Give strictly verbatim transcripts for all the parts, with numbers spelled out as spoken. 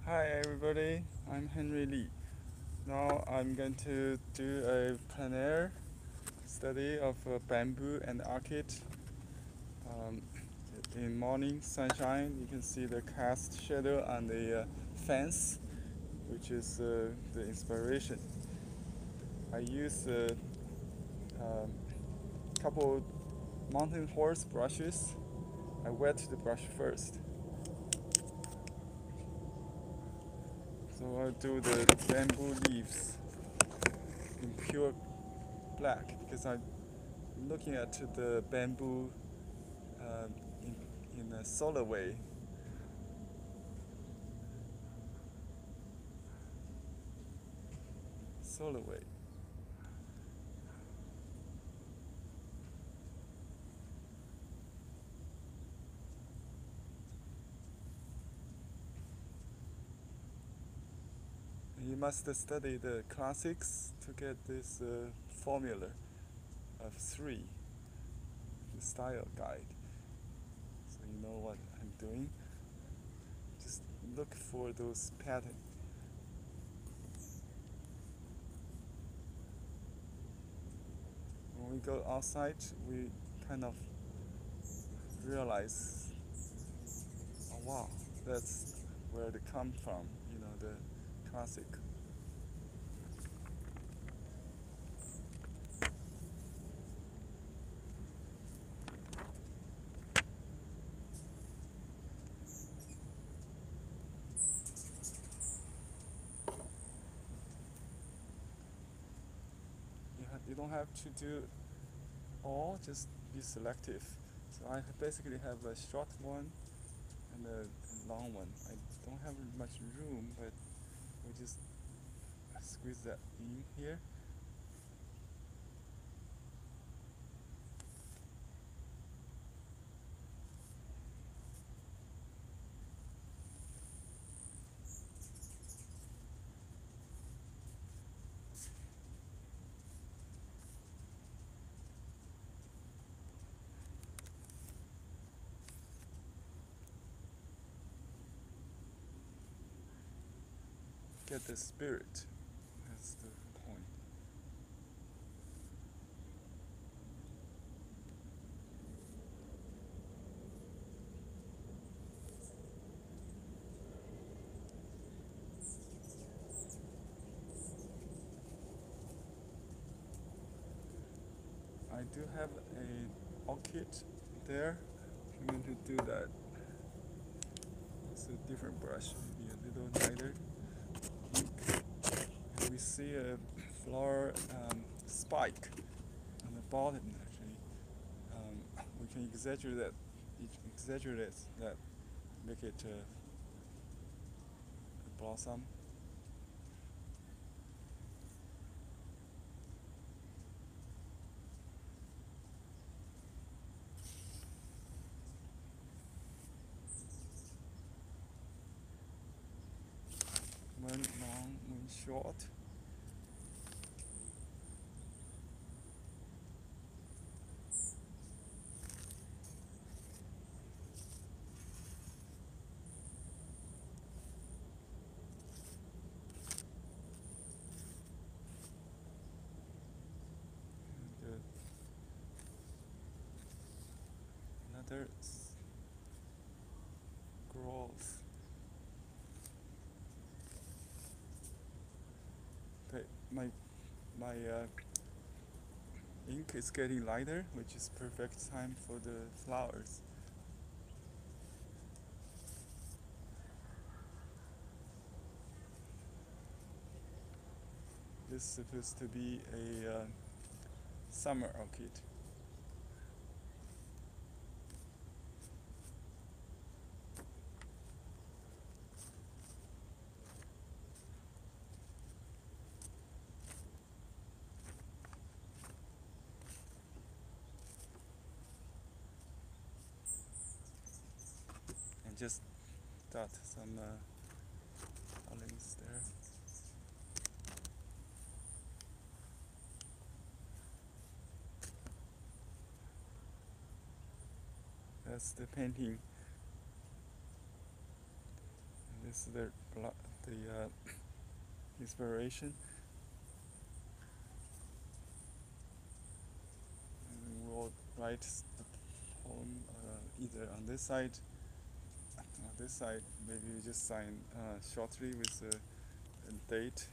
Hi everybody, I'm Henry Lee. Now I'm going to do a plein air study of uh, bamboo and orchid. Um, in morning sunshine, you can see the cast shadow on the uh, fence, which is uh, the inspiration. I use a uh, um, couple mountain horse brushes. I wet the brush first. So I'll do the bamboo leaves in pure black because I'm looking at the bamboo uh, in, in a solar way. Solar way. You must study the classics to get this uh, formula of three, the style guide. So you know what I'm doing. Just look for those patterns. When we go outside, we kind of realize, oh wow, that's where they come from, you know, the classic. You, ha- you don't have to do all, just be selective. So I basically have a short one and a long one. I don't have much room, but we just squeeze that in here. Get the spirit. That's the point. I do have a orchid there. I'm going to do that. It's a different brush, maybe a little lighter. And we see a flower um, spike on the bottom actually. Um, we can exaggerate that, exaggerate that, make it uh, a blossom. One long, one short. And, uh, another growth. Okay, my my uh, ink is getting lighter, which is perfect time for the flowers. This is supposed to be a uh, summer orchid. And just dot some uh, colors there. That's the painting. This is the the uh, inspiration. And we'll write the poem uh, either on this side, on this side. Maybe we just sign uh, shortly with a, a date.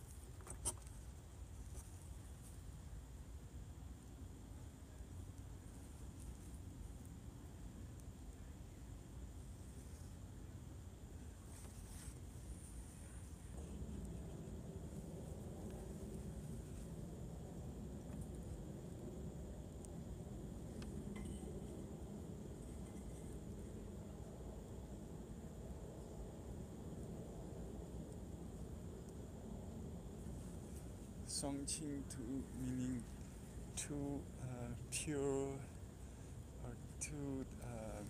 Songqing to meaning too uh, pure or too uh,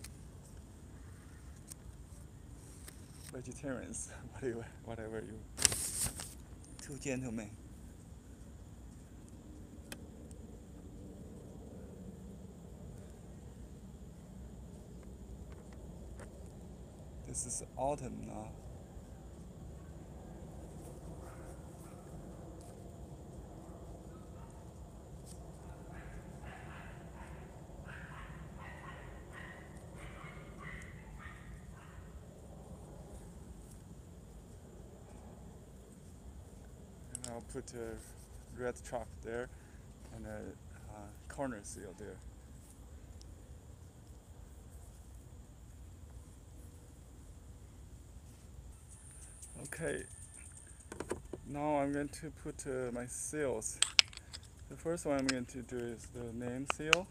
vegetarians, whatever, whatever you, two gentlemen. This is autumn now. And I'll put a red chalk there and a uh, corner seal there. Okay, now I'm going to put uh, my seals. The first one I'm going to do is the name seal.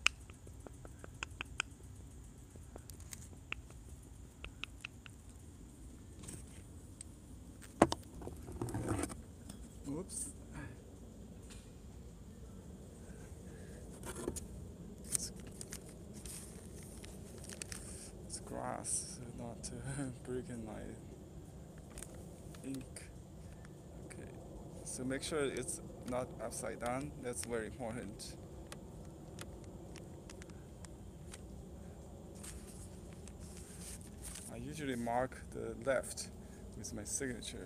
Oops. It's, it's grass, so not uh, breaking my ink. Okay, so make sure it's not upside down. That's very important. I usually mark the left with my signature.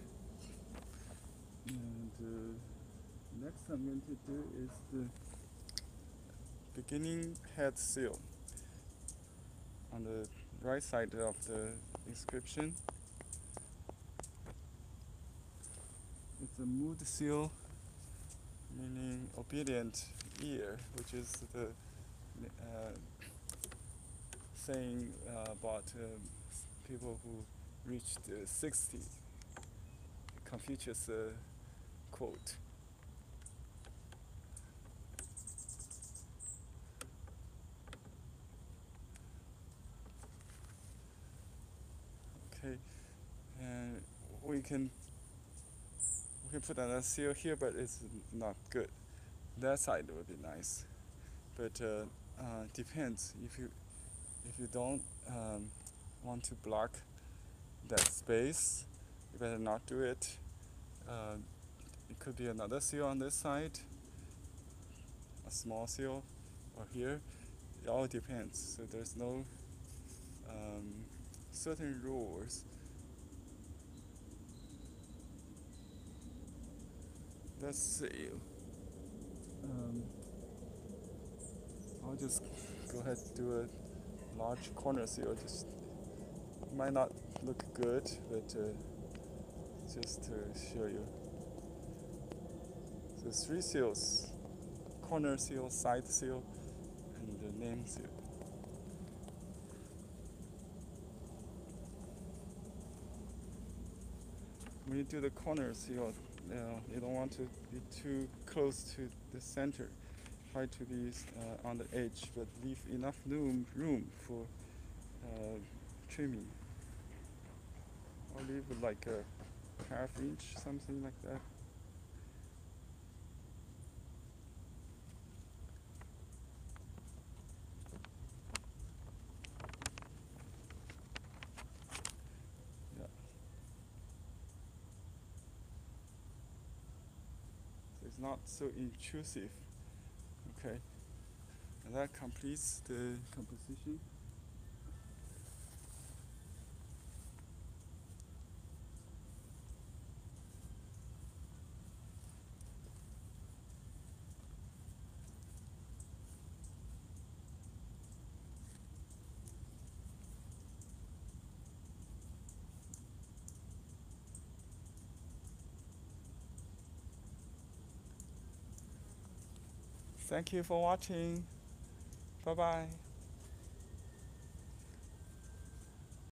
And uh, next I'm going to do is the beginning head seal on the right side of the inscription. It's a mood seal, meaning obedient ear, which is the uh, saying uh, about uh, people who reached uh, sixty. Confucius uh, quote. Okay, and we can we can put another seal here, but it's not good. That side would be nice, but uh, uh, depends. If you if you don't um, want to block that space, you better not do it. Uh, it could be another seal on this side, a small seal, or here. It all depends. So there's no um, certain rules. Let's see. Um, I'll just go ahead and do a large corner seal. Just might not look good, but uh, just to show you. So three seals: corner seal, side seal, and the name seal. When you do the corner seal, uh, you don't want to be too close to the center. Try to be uh, on the edge, but leave enough room room for uh, trimming. I'll leave it like a half inch, something like that. Yeah. So it's not so intrusive. Okay. And that completes the composition. Thank you for watching. Bye bye.